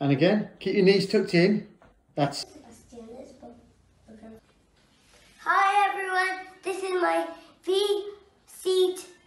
And again, keep your knees tucked in. That's... Hi everyone, this is my V-seat